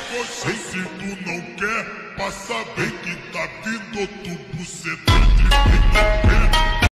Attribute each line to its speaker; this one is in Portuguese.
Speaker 1: você. Se tu não quer, passa bem que tá vindo outro bucetão de pica.